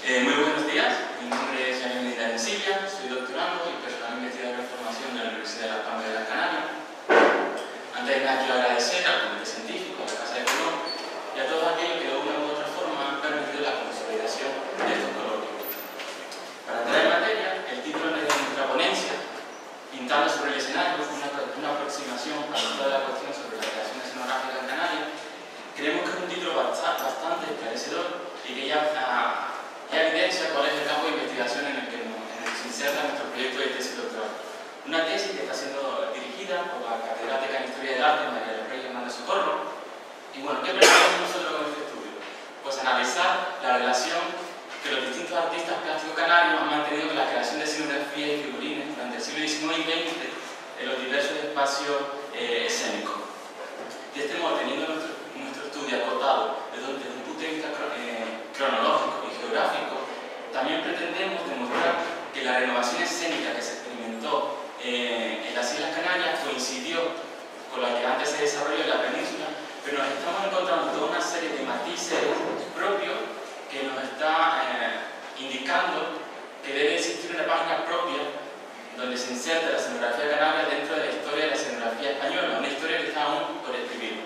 Muy buenos días, mi nombre es Jaime Medina Silvia, soy doctorando y personal investigador en formación de la Universidad de la Palma de Gran Canaria. Antes de nada quiero agradecer al Comité Científico, a la Casa de Colón y a todos aquellos que de una u otra forma han permitido la consolidación de estos coloquios. Para entrar en materia, el título de nuestra ponencia, Pintando sobre el escenario, una aproximación a toda la cuestión sobre la creación escenográfica en Canarias, creemos que es un título bastante esclarecedor y que ya evidencia cuál es el campo de investigación en el que se inserta nuestro proyecto de tesis doctoral. Una tesis que está siendo dirigida por la catedrática en Historia del Arte, María del Rey Hernández Socorro. Y bueno, ¿qué pretendemos nosotros con este estudio? Pues analizar la relación que los distintos artistas plásticos canarios han mantenido con la creación de escenografías y figurines durante el siglo XIX y XX en los diversos espacios escénicos. De este modo, teniendo nuestro estudio acotado desde un punto de vista cronológico y geográfico, también pretendemos demostrar que la renovación escénica que se experimentó en las Islas Canarias coincidió con la que antes se desarrolló en la península, pero nos estamos encontrando toda una serie de matices propios que nos está indicando que debe existir una página propia donde se inserta la escenografía canaria dentro de la historia de la escenografía española, una historia que está aún por escribir.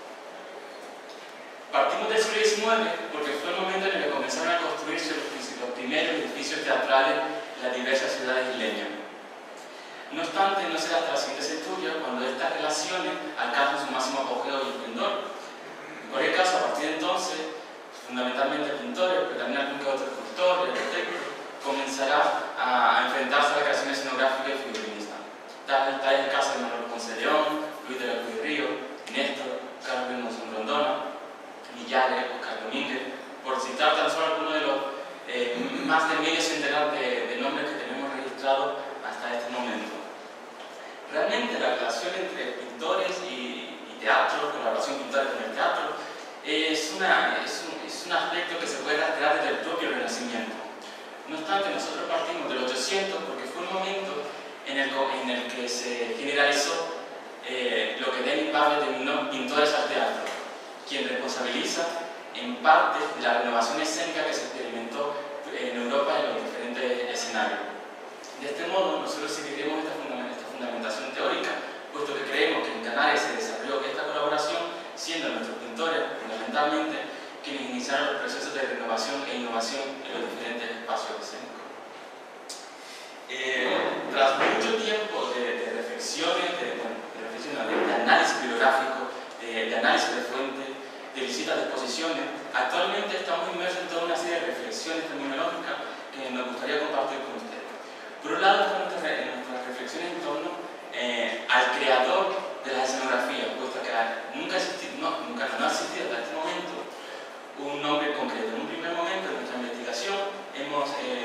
Partimos del siglo XIX porque fue el momento en el que comenzaron a construirse los primeros edificios teatrales en las diversas ciudades isleñas. No obstante, no será hasta los siguientes estudios cuando estas relaciones alcanzan su máximo apogeo y esplendor. En cualquier caso, a partir de entonces, fundamentalmente pintores, pero también algún que otro escultor y arquitecto, comenzará a enfrentarse a la creación escenográfica y figurinista. Tal es el caso de Manuel Ponce de León, Luis de la Cruz de Río, Néstor, Carlos Monzón Rondona, Millares, Oscar Domínguez, por citar tan solo algunos de los más de medio centenar de nombres que tenemos registrados hasta este momento. Realmente la relación entre pintores y teatro, con la relación pintora con el teatro, es un aspecto que se puede rastrear desde el propio Renacimiento. No obstante, nosotros partimos del 800 porque fue un momento en el que se generalizó lo que David Pavle denominó pintores al teatro, quien responsabiliza en parte de la renovación escénica que se experimentó en Europa en los diferentes escenarios. De este modo, nosotros seguiremos esta fundamentación teórica, puesto que creemos que en Canarias se desarrolló esta colaboración, siendo nuestros pintores, fundamentalmente, quienes iniciaron los procesos de renovación e innovación en los diferentes espacios escénicos. Tras mucho tiempo de reflexiones, de análisis bibliográfico, de análisis de fuentes, de visitas de exposiciones, actualmente estamos inmersos en toda una serie de reflexiones terminológicas que nos gustaría compartir con ustedes. Por un lado, están nuestras reflexiones en torno al creador de las escenografías, puesto que nunca ha existido hasta este momento un nombre concreto. En un primer momento de nuestra investigación hemos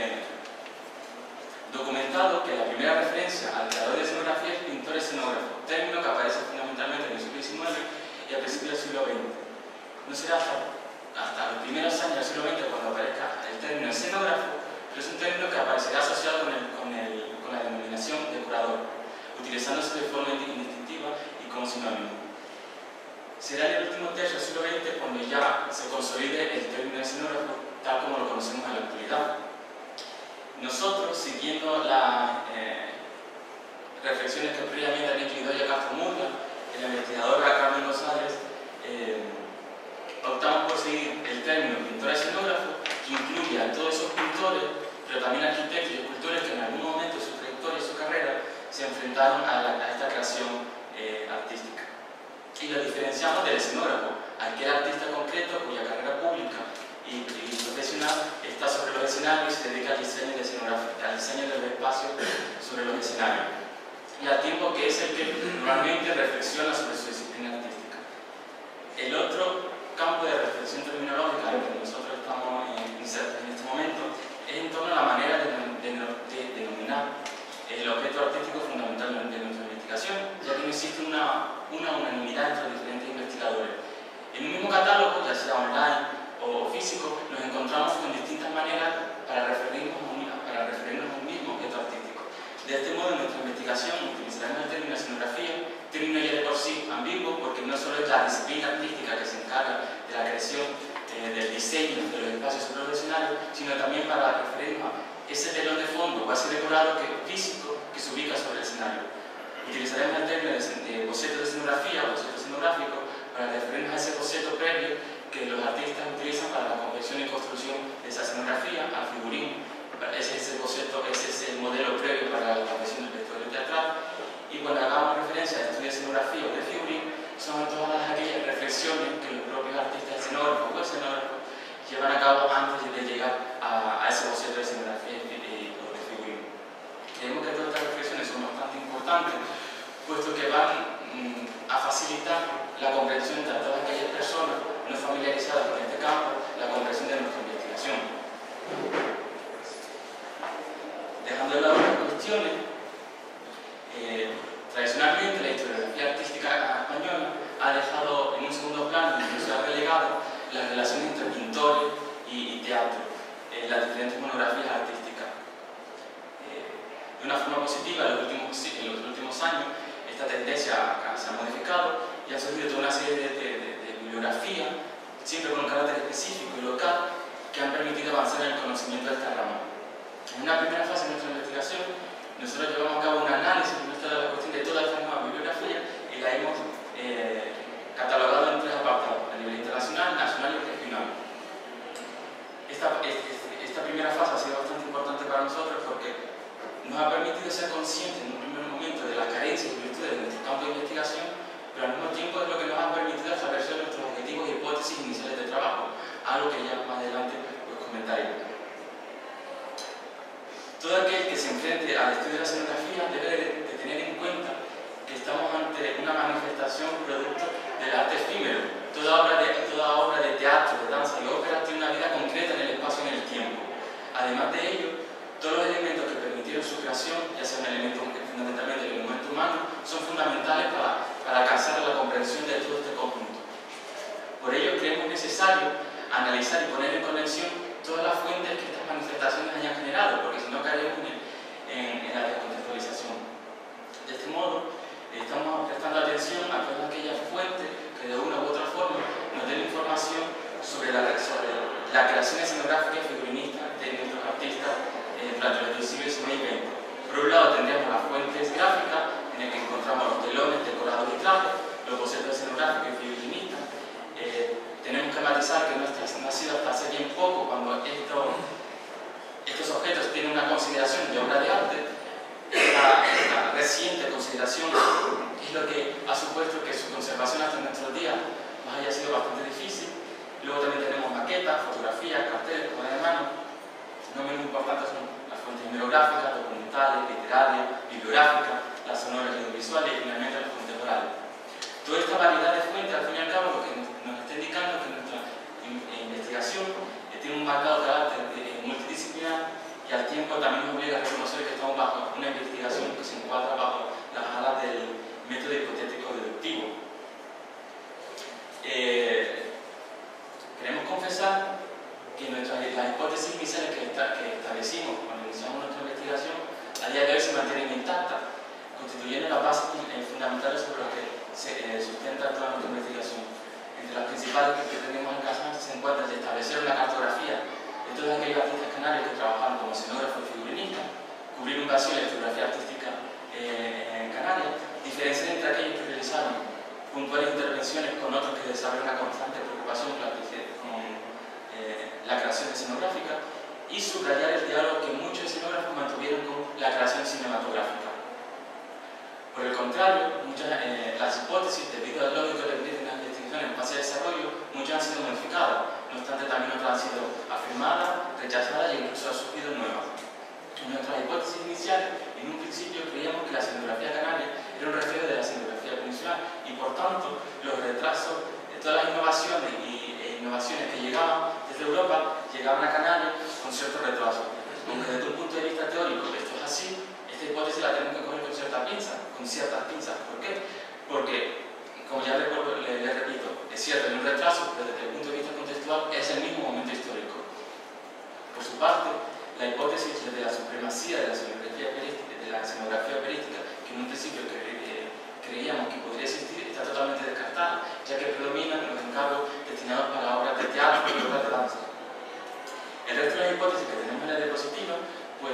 documentado que la primera referencia al creador de escenografía es pintor escenógrafo, término que aparece fundamentalmente en el siglo XIX y a principios del siglo XX. No será hasta los primeros años del siglo XX cuando aparezca el término escenógrafo, pero es un término que aparecerá asociado con la denominación de curador, utilizándose de forma indistintiva y como sinónimo. Será en el último tercio del siglo XX cuando ya se consolide el término escenógrafo tal como lo conocemos en la actualidad. Nosotros, siguiendo las reflexiones que previamente han incluido ya Castro Murga, la investigadora Carmen González, optamos por seguir el término pintor escenógrafo, que incluye a todos esos pintores, pero también arquitectos y escultores que en algún momento de su trayectoria y su carrera se enfrentaron a esta creación artística. Y lo diferenciamos del escenógrafo, aquel artista concreto cuya carrera pública y profesional está sobre los escenarios y se dedica al diseño de al diseño de los espacios sobre los escenarios. Y al tiempo que es el que normalmente reflexiona sobre su disciplina artística. El otro campo de reflexión terminológica en el que nosotros estamos insertos en este momento es en torno a la manera de denominar el objeto artístico fundamental de nuestra investigación, ya que no existe una unanimidad entre los diferentes investigadores. En un mismo catálogo, ya sea online o físico, nos encontramos con distintas maneras para referirnos a un mismo objeto artístico. De este modo, en nuestra investigación utilizaremos el término escenografía, término ya de por sí ambiguo, porque no solo es la disciplina artística que se encarga de la creación del diseño de los espacios sobre los escenarios, sino también ese telón de fondo o ese decorado físico que se ubica sobre el escenario. Utilizaremos el término de boceto de escenografía o boceto escenográfico para referirnos a ese boceto previo que los artistas utilizan para la confección y construcción de esa escenografía, al figurín. Ese es el boceto, ese es el modelo previo para la confección del vestuario teatral. Y cuando hagamos referencia al estudio de escenografía o de figurín, son todas aquellas reflexiones que los propios artistas escenógrafos o escenógrafos llevan a cabo antes de llegar a ese boceto de escenografía o de figurín. Creemos que todas estas reflexiones son bastante importantes, puesto que van a facilitar la comprensión de todas aquellas personas no familiarizadas con este campo, la comprensión de nuestra investigación. Dejando de lado las cuestiones, tradicionalmente la historiografía artística española ha dejado en un segundo plano, incluso ha relegado las relaciones entre pintores y teatro en las diferentes monografías artísticas. De una forma positiva, en los últimos años, esta tendencia se ha modificado y ha surgido toda una serie de bibliografías, siempre con un carácter específico y local, que han permitido avanzar en el conocimiento de esta rama. En una primera fase de nuestra investigación, nosotros llevamos a cabo un análisis de la cuestión de toda esta nueva bibliografía y la hemos catalogado en tres apartados: a nivel internacional, nacional y regional. Esta primera fase ha sido bastante importante para nosotros porque nos ha permitido ser conscientes en un primer momento de las carencias y virtudes de nuestro campo de investigación, pero al mismo tiempo es lo que nos ha permitido establecer nuestros objetivos y hipótesis iniciales de trabajo, algo que ya más adelante comentaré. Todo aquel que se enfrente al estudio de la escenografía debe de tener en cuenta que estamos ante una manifestación producto del arte efímero. Toda obra de teatro, de danza y ópera tiene una vida concreta en el espacio y en el tiempo. Además de ello, todos los elementos que permitieron su creación, ya sean elementos fundamentalmente el elemento humano, son fundamentales para alcanzar la comprensión de todo este conjunto. Por ello creemos necesario analizar y poner en conexión todas las fuentes que estas manifestaciones hayan generado, porque si no caeremos en la descontextualización. De este modo, estamos prestando atención a todas aquellas fuentes que de una u otra forma nos den información sobre la creación escenográfica y figurinista de nuestros artistas durante los siglos XIX y XX. Por un lado tendríamos las fuentes gráficas, en las que encontramos los telones, decorados y trajes, los bocetos escenográficos y figurinistas. Tenemos que matizar que no ha sido hasta hace bien poco cuando estos objetos tienen una consideración de obra de arte. Esta reciente consideración es lo que ha supuesto que su conservación hasta nuestros días haya sido bastante difícil. Luego también tenemos maquetas, fotografías, carteles, cuadros de mano. No menos importantes son las fuentes bibliográficas, documentales, literarias, bibliográficas, las sonoras y audiovisuales y finalmente las fuentes orales. Toda esta variedad de fuentes, al fin y al cabo, lo que nos está indicando es que nuestra investigación tiene un marcado carácter multidisciplinar y al tiempo también nos obliga a reconocer que estamos bajo una investigación que se encuadra bajo las alas del método hipotético deductivo. Queremos confesar que las hipótesis iniciales que establecimos cuando iniciamos nuestra investigación a día de hoy se mantienen intactas, constituyendo la base fundamental sobre la que se sustenta toda nuestra investigación. Entre las principales que pretendemos alcanzar se encuentra el de establecer una cartografía de todos aquellos artistas canarios que trabajaron como escenógrafos y figurinistas, cubrir un vacío en la historiografía artística en Canarias, diferenciar entre aquellos que realizaron puntuales intervenciones con otros que desarrollan una constante preocupación con la creación escenográfica y subrayar el diálogo que muchos escenógrafos mantuvieron con la creación cinematográfica. Por el contrario, las hipótesis, debido al lógico de las investigaciones en fase de desarrollo, muchas han sido modificadas, no obstante también otras han sido afirmadas, rechazadas e incluso han surgido nuevas. En nuestras hipótesis iniciales, en un principio creíamos que la escenografía canaria era un reflejo de la escenografía peninsular y por tanto los retrasos, todas las innovaciones que llegaban desde Europa llegaban a Canarias con cierto retraso. Aunque desde un punto de vista teórico esto es así, esta hipótesis la tenemos que coger con ciertas pinzas. ¿Por qué? Porque, como ya le repito, es cierto, hay un retraso, pero desde el punto de vista contextual es el mismo momento histórico. Por su parte, la hipótesis de la supremacía de la escenografía operística, que en un principio creíamos que podría existir, está totalmente descartada, ya que predominan los encargos destinados para obras de teatro y obras de danza. El resto de las hipótesis que tenemos en la diapositiva pues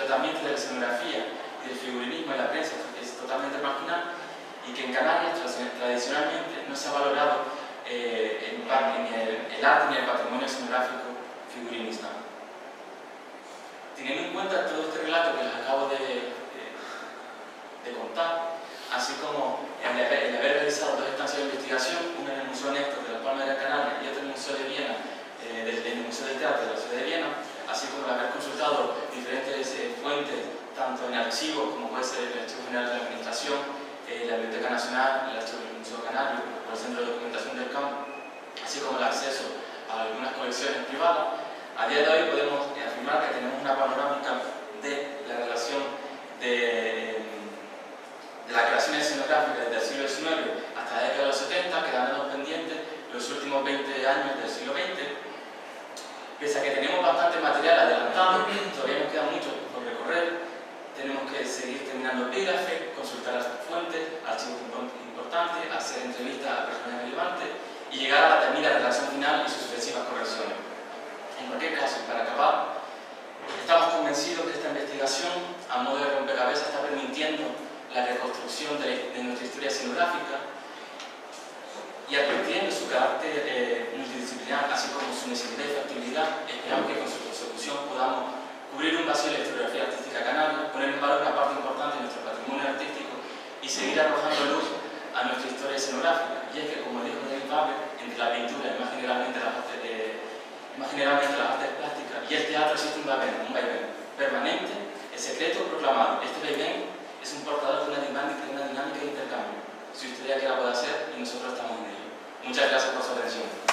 tratamiento de la escenografía y del figurinismo en la prensa es totalmente marginal, y que en Canarias tradicionalmente no se ha valorado el arte ni el patrimonio escenográfico figurinista. Teniendo en cuenta todo este relato que les acabo de contar, así como el haber realizado dos estancias de investigación, una en el Museo Néstor de las Palmas de Gran Canaria y otra en el Museo de Viena, del Museo del Teatro de la Ciudad de Viena, así como el haber consultado diferentes fuentes, tanto en archivos como puede ser el Archivo General de la Administración, la Biblioteca Nacional, el Archivo del Museo Canario o el Centro de Documentación del Campo, así como el acceso a algunas colecciones privadas, a día de hoy podemos afirmar que tenemos una panorámica de la relación de la creación escenográfica desde el siglo XIX hasta la década de los 70, quedándonos pendientes los últimos 20 años del siglo XX. Pese a que tenemos bastante material adelantado, todavía nos queda mucho por recorrer. Tenemos que seguir terminando epígrafes, consultar las fuentes, archivos importantes, hacer entrevistas a personas relevantes y llegar a la terminada redacción final y sus sucesivas correcciones. En cualquier caso, para acabar, estamos convencidos que esta investigación, a modo de rompecabezas, está permitiendo la reconstrucción de nuestra historia escenográfica y advirtiendo su carácter multidisciplinar, así como su necesidad y factibilidad. Esperamos que con su consecución podamos cubrir un vacío de la historiografía artística canaria, poner en valor una parte importante de nuestro patrimonio artístico y seguir arrojando luz a nuestra historia escenográfica. Y es que, como dijo David Faber, entre la pintura y más generalmente las artes plásticas y el teatro existe un vaivén permanente, el secreto proclamado. Este vaivén es un portador de una dinámica de intercambio. Si usted ya que la puede hacer, y nosotros estamos en ello. Muchas gracias por su atención.